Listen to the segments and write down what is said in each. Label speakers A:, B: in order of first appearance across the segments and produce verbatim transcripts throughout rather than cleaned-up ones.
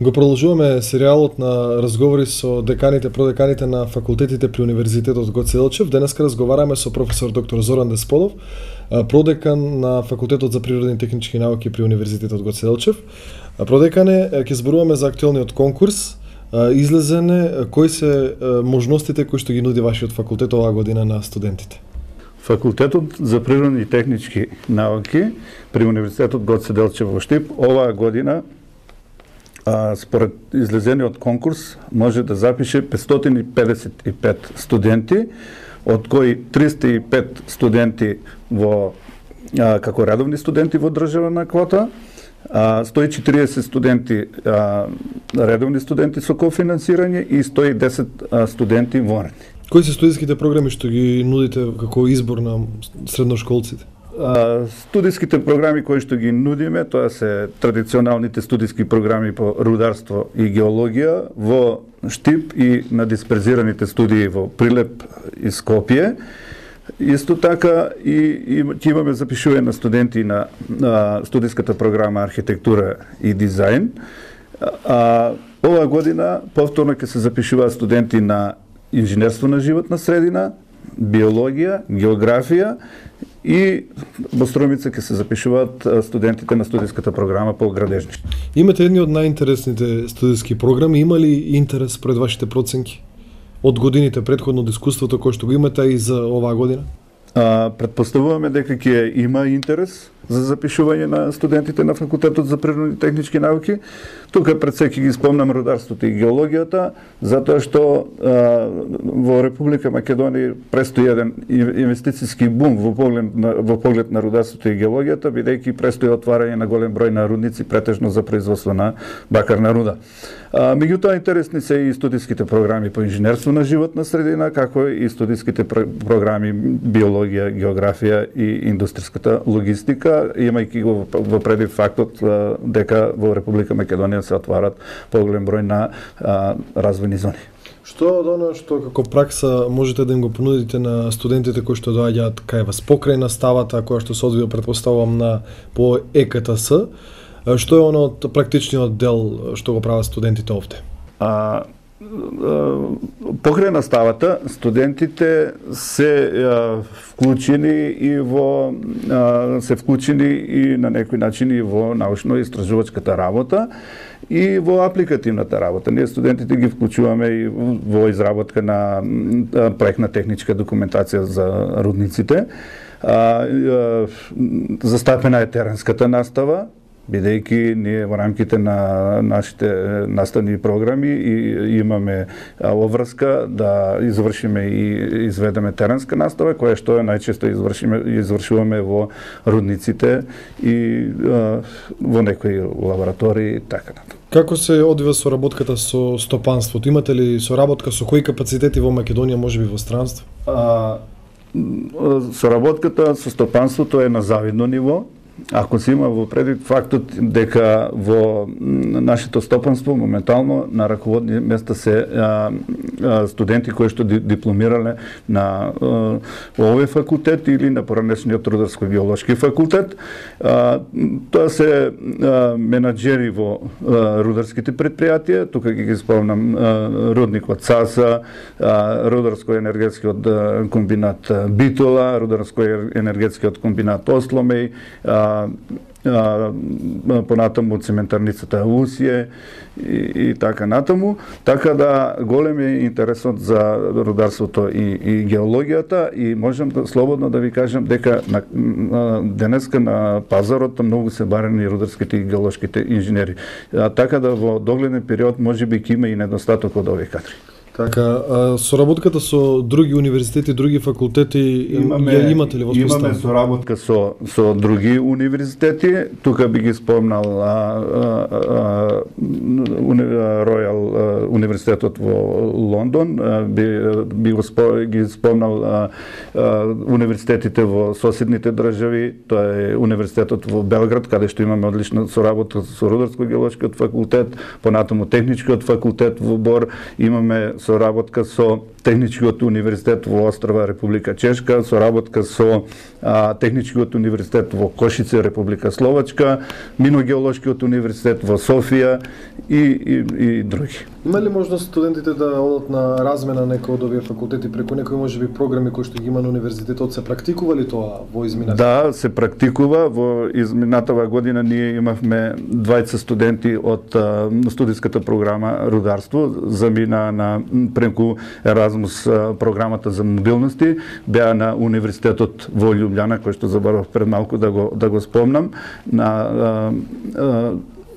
A: Го продолжуваме серијалот на разговори со деканите, продеканите на факултетите при Универзитетот Гоце Делчев. Денеска разговараме со професор доктор Зоран Десполов, продекан на Факултетот за природни и технички науки при Универзитетот Гоце Делчев. Продекане, ќе зборуваме за актуелниот конкурс. Излезене, кои се можностите кои што ги нуди вашиот факултет оваа година на студентите?
B: Факултетот за природни и технички науки при Универзитетот Гоце Делчев во Штип оваа година, а, според излезениот конкурс, може да запише петстотини и педесет и пет студенти, од кои триста и пет студенти во а, како редовни студенти во државна квота, а, сто и четириесет студенти а, редовни студенти со кофинансирање и сто и десет а, студенти вонредни.
A: Кои се студиските програми што ги нудите како избор на средношколците?
B: А, студиските програми кои што ги нудиме, тоа се традиционалните студиски програми по рударство и геологија во Штип и на дисперзираните студии во Прилеп и Скопје. Исто така и, и ќе имаме запишување на студенти на, на студиската програма архитектура и дизајн. А, оваа година повторно ќе се запишуваат студенти на инженерство на животна средина, биологија, географија и во Струмица ќе се запишуваат студентите на студиската програма по градежништво.
A: Имате едни од најинтересните студиски програми, има ли интерес пред вашите проценки? Од годините предходно од искуството кој што го имате и за оваа година?
B: А, предпоставуваме дека ќе има интерес за запишување на студентите на Факултетот за природни и технички науки. Тука пред се ќе ги спомнам рударството и геологијата, затоа што а, во Република Македонија престои еден инвестициски бум во поглед на, во поглед на рударството и геологијата, бидејќи престои отварање на голем број на рудници, претежно за производство на бакарна руда. А, меѓутоа интересни се и студиските програми по инженерство на животна средина, како и студиските програми биологија, географија и индустријската логистика, имајќи го во предив фактот а, дека во Република Македонија се отварат поголем број на а, развојни зони.
A: Што од оно што како пракса можете да им го понудите на студентите кои што доаѓаат кај вас покрај наставата која што се одвива, претпоставувам, на по Е К Т С, што е оно од практичниот дел што го прават студентите овде? А,
B: покрај наставата, студентите се а, вклучени и во а, се вклучени и на некој начин и во научно-истражувачката работа и во апликативната работа. Ние студентите ги вклучуваме и во изработка на проектна техничка документација за рудниците. А, а, застапена е теренската настава, бидејќи ние во рамките на нашите наставни програми и имаме обврска да извршиме и изведеме теренска настава, која што најчесто извршиме извршуваме во рудниците и а, во некои лаборатории и така натаму.
A: Како се одвива соработката со стопанството? Имате ли соработка со кои капацитети во Македонија, можеби во странство?
B: А, соработката со стопанството е на завидно ниво. Ако се има во предвид фактот дека во нашето стопанство моментално на раководни места се а, а, студенти кои што дипломирале на а, овој факултет или на поранешниот рударско-геолошки факултет. А, тоа се а, менаџери во а, рударските предпријатија, тука ги ги спомнам а, рудникот Цаса, а, рударско-енергетскиот комбинат Битола, рударско-енергетскиот комбинат Осломеј, а, А, понатаму цементарницата Усие и, и така натаму, така да голем е интересот за рударството и, и геологијата и можам да, слободно да ви кажам дека на, на, денеска на пазарот многу се барени рударските и геолошките инженери. А, така да во догледен период можеби ќе има и недостаток од овие кадри.
A: Така, а, соработката со други универзитети, други факултети, имаме, ја имате ли воспоставено?
B: Имаме соработка со, со други универзитети. Тука би ги спомнал а, а, а, Ројал универзитетот во Лондон, а, би, би го спо, ги спомнал а, а, универзитетите во соседните држави. Тоа е универзитетот во Белград, каде што имаме одлична соработка со Рударско-геолошкиот факултет, понатаму Техничкиот факултет во Бор, имаме соработка со Техничкиот универзитет во Острава, Република Чешка, соработка со а, Техничкиот универзитет во Кошице, Република Словачка, Миногеолошкиот универзитет во Софија и, и, и други.
A: Има ли можност студентите да одат на размена некој од овие факултети преку некои можеби програми кои што ги има на универзитетот? Се практикува ли тоа во изминатава?
B: Да, се практикува. Во изминатава година ние имавме двајца студенти од а, студиската програма Рударство, замина на преку Еразмус програмата за мобилности, беа на универзитетот во Љубљана, кој што заборавав пред малку да го да го спомнам, на а, а,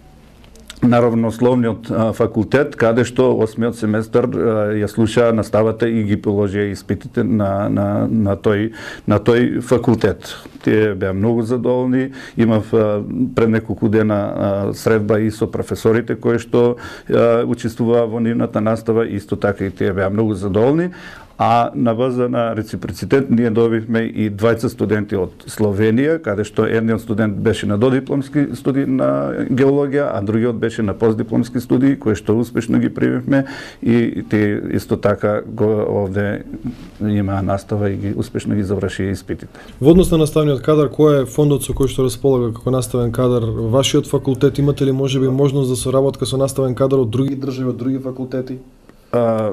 B: на равнословниот факултет, каде што осмиот семестар ја слуша наставата и ги положија испитите на, на, на, тој, на тој факултет. Тие беа многу задоволни. Имав пред неколку дена средба и со професорите кои што учествуваа во нивната настава, исто така и тие беа многу задоволни. А на база на реципроцитет ние добивме и двајца студенти од Словенија, каде што едниот студент беше на додипломски студии на геологија, а другиот беше на постдипломски студии, кои што успешно ги примивме и тие исто така го овде има настава и ги успешно ги завршија испитите.
A: Во однос на наставниот кадар, кој е фондот со кој што располага како наставен кадар вашиот факултет? Имате ли можеби можност за соработка со наставен кадар од други држави, од други факултети?
B: А,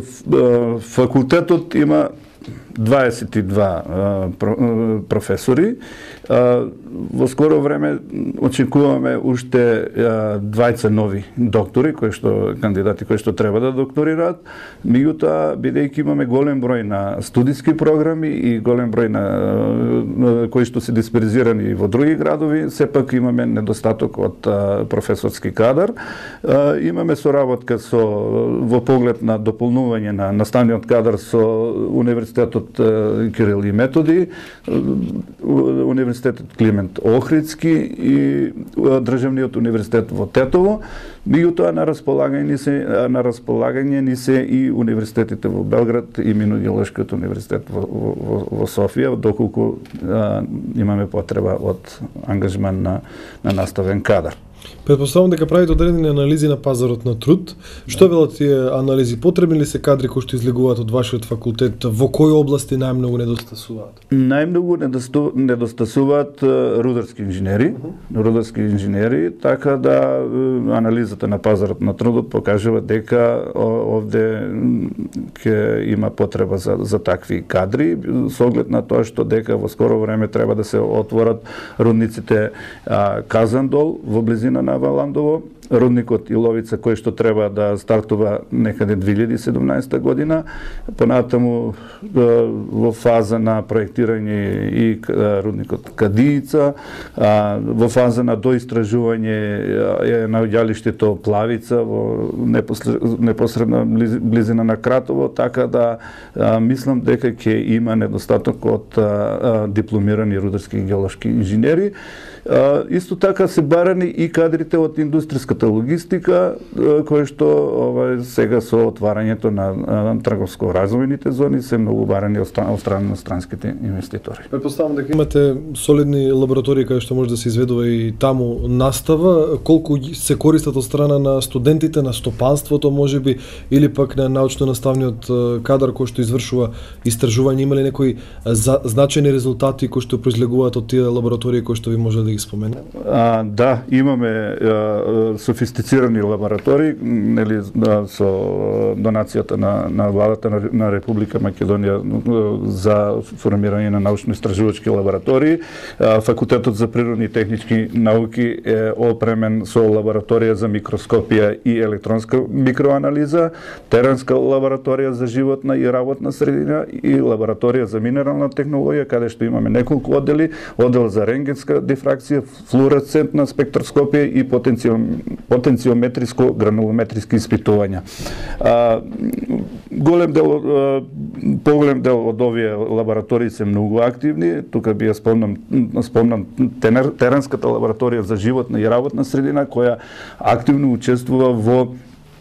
B: факултетот има дваесет и два професори. Во скоро време очекуваме уште двајца нови доктори, кои што кандидати кои што треба да докторираат. Меѓутоа, бидејќи имаме голем број на студиски програми и голем број на кои што се дисперзирани во други градови, сепак имаме недостаток од професорски кадар. Имаме соработка со во поглед на дополнување на наставниот кадар со Универзитетот Кирил и Методи, Универзитетот Климент Охридски и Државниот универзитет во Тетово. Меѓутоа на располагање ни се на располагање ни се и универзитетите во Белград и Миногеолошкиот универзитет во, во, во Софија, доколку а, имаме потреба од ангажман на, на наставен кадар.
A: Претпоставувам дека правите одредени анализи на пазарот на труд. Што велат тие анализи? Потребни ли се кадри кои што излегуваат од вашиот факултет? Во кои области најмногу недостасуваат?
B: Најмногу недостасуваат рударски инженери, uh -huh. рударски инженери, така да анализата на пазарот на трудот покажува дека овде ќе има потреба за, за такви кадри, со оглед на тоа што дека во скоро време треба да се отворат рудниците а, Казандол во близина на Валандово, рудникот Иловица кој што треба да стартува некаде две илјади и седумнаесета година, понатаму во фаза на проектирање и рудникот Кадијица, во фаза на доистражување е наоѓалиштето Плавица во непосредна близина на Кратово, така да мислам дека ќе има недостаток од дипломирани рударски и геолошки инженери. Исто така се барани и кадрите од индустријската логистика, кои што ова сега со отварањето на, на трговско-развојните зони се многу барани од страна на странските инвеститори.
A: Претпоставам дека имате солидни лаборатории каде што може да се изведува и таму настава. Колку се користат од страна на студентите, на стопанството можеби, или пак на научно-наставниот кадар кој што извршува истражување? Има ли некои значајни резултати кои што произлегуваат од тие лаборатории кои што ви може да ги спомене?
B: А, да, имаме а, софистицирани лаборатории, нели, да, со донацијата на, на владата на, на Република Македонија за формирање на научно-истражувачки лаборатории. А, Факултетот за природни и технички науки е опремен со лабораторија за микроскопија и електронска микроанализа, теренска лабораторија за животна и работна средина и лабораторија за минерална технологија, каде што имаме неколку оддели, оддел за рентгенска дифракција, флуоресцентна спектроскопија и потенциометриско гранулометриски испитувања. А, голем дел, а, поголем дел од овие лаборатории се многу активни. Тука би ја спомнам, спомнам тенер, теренската лабораторија за животна и работна средина, која активно учествува во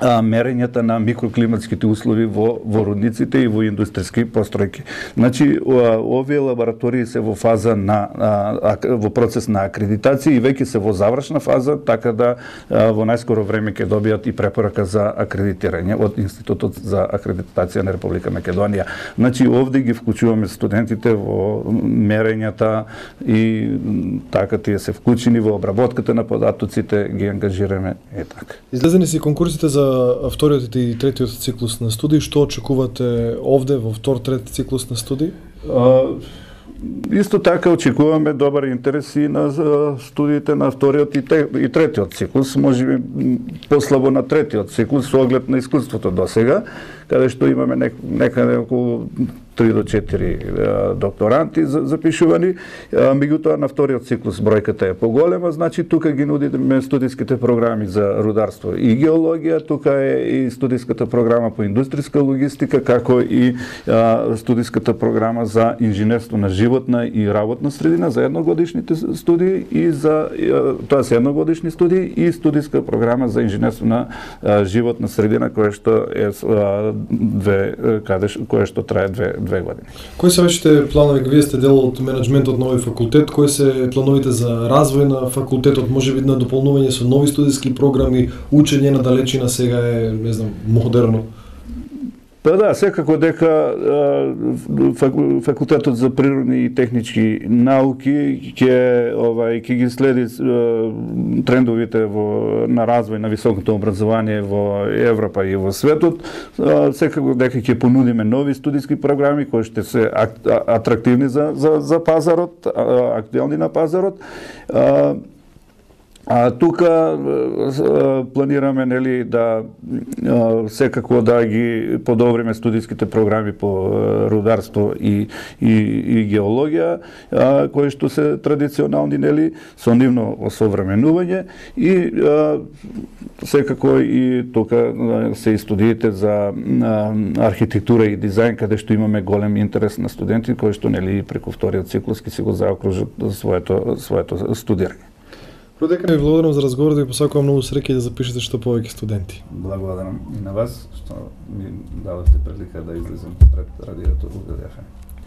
B: а, мерењата на микроклиматските услови во, во рудниците и во индустријски постројки. Значи, овие лаборатории се во фаза на а, во процес на акредитација и веќе се во завршна фаза, така да а, во најскоро време ќе добијат и препорака за акредитирање од Институтот за акредитација на Република Македонија. Значи, овде ги вклучуваме студентите во мерењата и така тие се вклучени во обработката на податоците, ги ангажираме е така.
A: Излезени си конкурсите за вториот и третиот циклус на студии. Што очекувате овде во втор, трет циклус на студии?
B: А, исто така очекуваме добар интерес и на студиите на вториот и, те, и третиот циклус, можеби послабо на третиот циклус со оглед на искуството досега, каде што имаме нек, некаде околу три до четири докторанти запишувани, меѓутоа на вториот циклус бројката е поголема, значи тука ги нудиме студиските програми за рударство и геологија, тука е и студиската програма по индустријска логистика, како и а, студиската програма за инженерство на животна и работна средина за едногодишните студии и за тоа се едногодишни студии и студиска програма за инженерство на а, животна средина која што е а, две каде која што трае две две години.
A: Кои се вашите планови? Вие сте дел од менеджментот на овој факултет. Кои се плановите за развој на факултетот? Може би на дополнување со нови студиски програми, учење на далечина сега е, не знам, модерно.
B: Па да, секако дека факултетот за природни и технички науки ќе овај ќе ги следи трендовите во на развој на високото образование во Европа и во светот, секако дека ќе понудиме нови студиски програми кои ќе се атрактивни за за за пазарот, актуелни на пазарот. А тука планираме нели да секако да ги подобриме студиските програми по рударство и и, и геологија, кои што се традиционални нели со нивно осовременување и секако и тука се и студиите за архитектура и дизајн, каде што имаме голем интерес на студенти кои што нели преку вториот циклус ќе се го заокружат своето своето студирање.
A: Продекан, ви благодарам за разговорот и посакувам многу среќа и да запишете што повеќе студенти.
B: Благодарам и на вас што ми давате прилика да излезем пред радиото. Благодарам.